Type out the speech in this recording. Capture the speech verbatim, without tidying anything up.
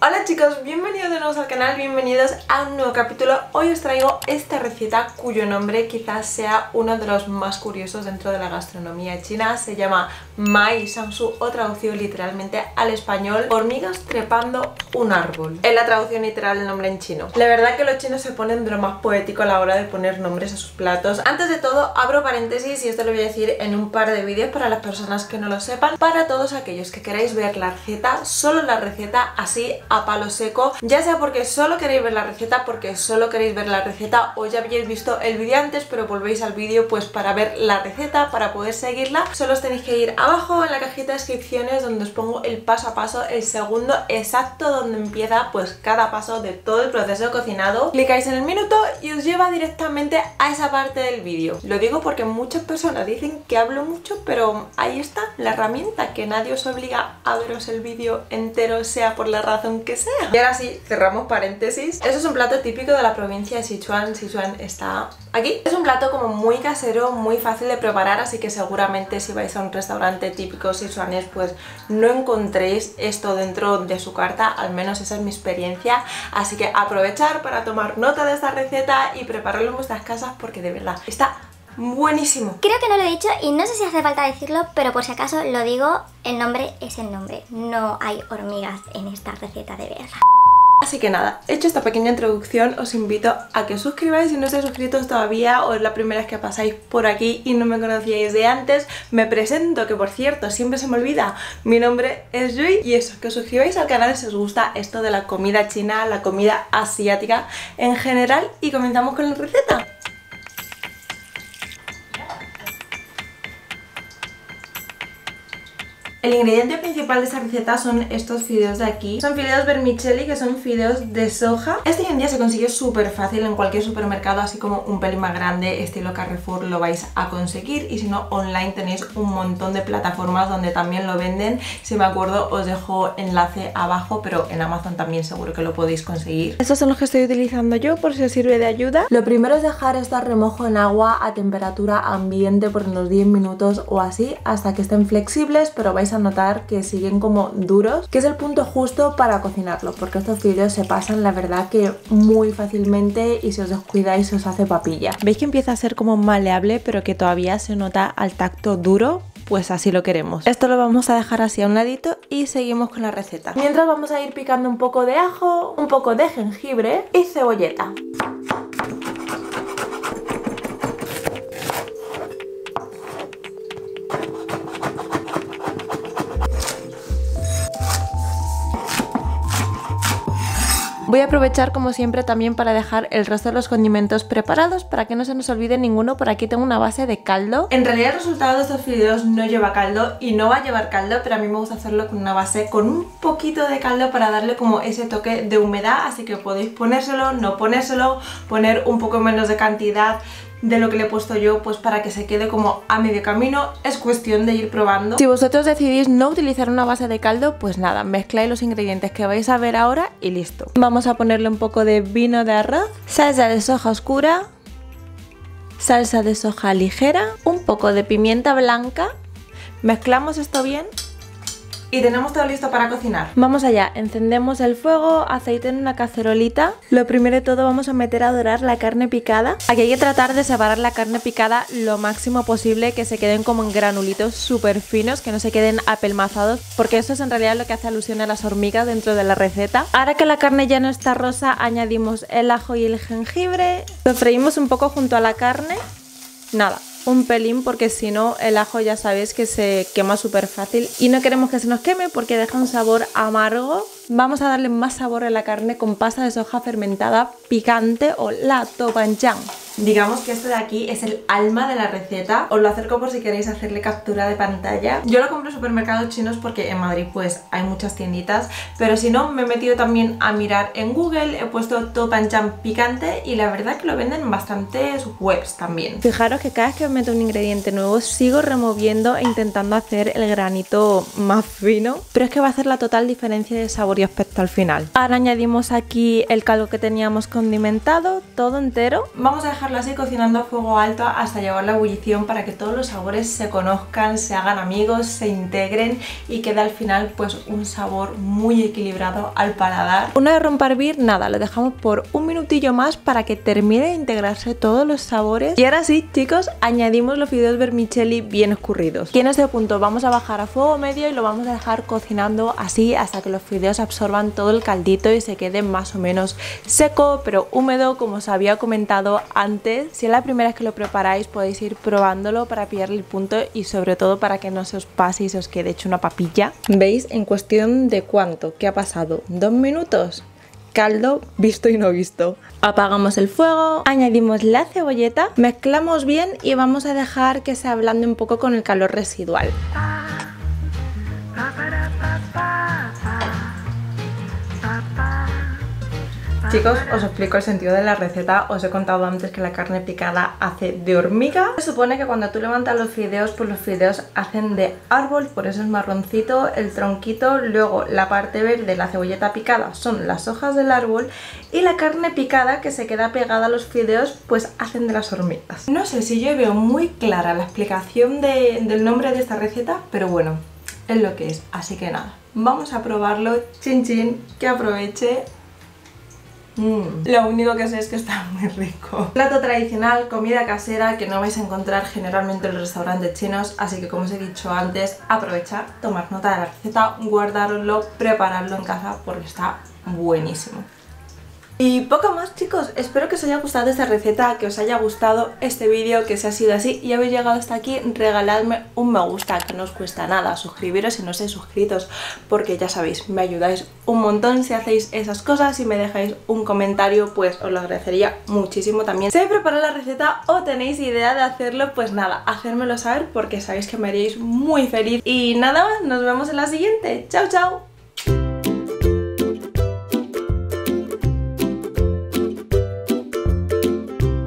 Hola chicos, bienvenidos de nuevo al canal, bienvenidos a un nuevo capítulo. Hoy os traigo esta receta cuyo nombre quizás sea uno de los más curiosos dentro de la gastronomía china. Se llama Mai Shangsu o traducido literalmente al español, hormigas trepando un árbol. Es la traducción literal del nombre en chino. La verdad que los chinos se ponen de lo más poético a la hora de poner nombres a sus platos. Antes de todo, abro paréntesis y esto lo voy a decir en un par de vídeos para las personas que no lo sepan. Para todos aquellos que queráis ver la receta, solo la receta así a palo seco, ya sea porque solo queréis ver la receta, porque solo queréis ver la receta o ya habéis visto el vídeo antes pero volvéis al vídeo pues para ver la receta, para poder seguirla, solo os tenéis que ir abajo en la cajita de descripciones donde os pongo el paso a paso, el segundo exacto donde empieza pues cada paso de todo el proceso de cocinado. Clicáis en el minuto y os lleva directamente a esa parte del vídeo. Lo digo porque muchas personas dicen que hablo mucho, pero ahí está la herramienta, que nadie os obliga a veros el vídeo entero, sea por la razón que sea. Y ahora sí, cerramos paréntesis. Eso es un plato típico de la provincia de Sichuan. Sichuan está aquí. Es un plato como muy casero, muy fácil de preparar, así que seguramente si vais a un restaurante típico sichuanés pues no encontréis esto dentro de su carta, al menos esa es mi experiencia. Así que aprovechar para tomar nota de esta receta y prepararlo en vuestras casas porque de verdad está buenísimo. Creo que no lo he dicho y no sé si hace falta decirlo, pero por si acaso lo digo, el nombre es el nombre. No hay hormigas en esta receta, de verdad. Así que nada, hecho esta pequeña introducción, os invito a que os suscribáis si no estáis suscritos todavía o es la primera vez que pasáis por aquí y no me conocíais de antes. Me presento, que por cierto, siempre se me olvida, mi nombre es Yui, y eso, que os suscribáis al canal si os gusta esto de la comida china, la comida asiática en general, y comenzamos con la receta. El ingrediente principal de esta receta son estos fideos de aquí. Son fideos vermicelli, que son fideos de soja. Este hoy en día se consigue súper fácil en cualquier supermercado, así como un pelín más grande, estilo Carrefour, lo vais a conseguir. Y si no, online tenéis un montón de plataformas donde también lo venden. Si me acuerdo, os dejo enlace abajo, pero en Amazon también seguro que lo podéis conseguir. Estos son los que estoy utilizando yo, por si os sirve de ayuda. Lo primero es dejar esto a remojo en agua a temperatura ambiente por unos diez minutos o así, hasta que estén flexibles, pero vais a notar que siguen como duros, que es el punto justo para cocinarlos, porque estos fideos se pasan la verdad que muy fácilmente y si os descuidáis se os hace papilla. ¿Veis que empieza a ser como maleable pero que todavía se nota al tacto duro? Pues así lo queremos. Esto lo vamos a dejar así a un ladito y seguimos con la receta. Mientras vamos a ir picando un poco de ajo, un poco de jengibre y cebolleta. Voy a aprovechar como siempre también para dejar el resto de los condimentos preparados para que no se nos olvide ninguno. Por aquí tengo una base de caldo. En realidad el resultado de estos fideos no lleva caldo y no va a llevar caldo, pero a mí me gusta hacerlo con una base con un poquito de caldo para darle como ese toque de humedad, así que podéis ponérselo, no ponérselo, poner un poco menos de cantidad de lo que le he puesto yo, pues para que se quede como a medio camino. Es cuestión de ir probando. Si vosotros decidís no utilizar una base de caldo, pues nada, mezcláis los ingredientes que vais a ver ahora y listo. Vamos a ponerle un poco de vino de arroz, salsa de soja oscura, salsa de soja ligera, un poco de pimienta blanca. Mezclamos esto bien y tenemos todo listo para cocinar. Vamos allá, encendemos el fuego, aceite en una cacerolita. Lo primero de todo vamos a meter a dorar la carne picada. Aquí hay que tratar de separar la carne picada lo máximo posible, que se queden como en granulitos súper finos, que no se queden apelmazados, porque eso es en realidad lo que hace alusión a las hormigas dentro de la receta. Ahora que la carne ya no está rosa, añadimos el ajo y el jengibre. Lo freímos un poco junto a la carne. Nada, un pelín, porque si no el ajo ya sabéis que se quema súper fácil y no queremos que se nos queme porque deja un sabor amargo. Vamos a darle más sabor a la carne con pasta de soja fermentada picante o la topanchan. Digamos que esto de aquí es el alma de la receta. Os lo acerco por si queréis hacerle captura de pantalla. Yo lo compro en supermercados chinos porque en Madrid pues hay muchas tienditas, pero si no me he metido también a mirar en Google, he puesto topanchan picante y la verdad que lo venden en bastantes webs también. Fijaros que cada vez que meto un ingrediente nuevo sigo removiendo e intentando hacer el granito más fino, pero es que va a hacer la total diferencia de sabor y aspecto al final. Ahora añadimos aquí el caldo que teníamos condimentado, todo entero. Vamos a dejar dejarlo así cocinando a fuego alto hasta llevar la ebullición para que todos los sabores se conozcan, se hagan amigos, se integren y quede al final pues un sabor muy equilibrado al paladar. Una vez rompa a hervir, nada, lo dejamos por un minutillo más para que termine de integrarse todos los sabores. Y ahora sí, chicos, añadimos los fideos vermicelli bien escurridos. Y en este punto vamos a bajar a fuego medio y lo vamos a dejar cocinando así hasta que los fideos absorban todo el caldito y se quede más o menos seco pero húmedo, como os había comentado antes. Si es la primera vez que lo preparáis podéis ir probándolo para pillarle el punto y sobre todo para que no se os pase y se os quede hecho una papilla. ¿Veis? En cuestión de cuánto, ¿qué ha pasado? ¿Dos minutos? Caldo visto y no visto. Apagamos el fuego, añadimos la cebolleta, mezclamos bien y vamos a dejar que se ablande un poco con el calor residual. Chicos, os explico el sentido de la receta. Os he contado antes que la carne picada hace de hormiga. Se supone que cuando tú levantas los fideos, pues los fideos hacen de árbol, por eso es marroncito el tronquito. Luego la parte verde, la cebolleta picada, son las hojas del árbol. Y la carne picada que se queda pegada a los fideos, pues hacen de las hormigas. No sé si yo veo muy clara la explicación de, del nombre de esta receta, pero bueno, es lo que es. Así que nada, vamos a probarlo. Chin chin, que aproveche. Mm. Lo único que sé es que está muy rico. Plato tradicional, comida casera que no vais a encontrar generalmente en los restaurantes chinos, así que como os he dicho antes, aprovechar, tomar nota de la receta, guardároslo, prepararlo en casa porque está buenísimo. Y poco más, chicos, espero que os haya gustado esta receta, que os haya gustado este vídeo, que si ha sido así y habéis llegado hasta aquí, regaladme un me gusta, que no os cuesta nada, suscribiros si no estáis suscritos, porque ya sabéis, me ayudáis un montón si hacéis esas cosas. Si me dejáis un comentario, pues os lo agradecería muchísimo también. Si habéis preparado la receta o tenéis idea de hacerlo, pues nada, hacérmelo saber porque sabéis que me haríais muy feliz. Y nada más, nos vemos en la siguiente. ¡Chao, chao!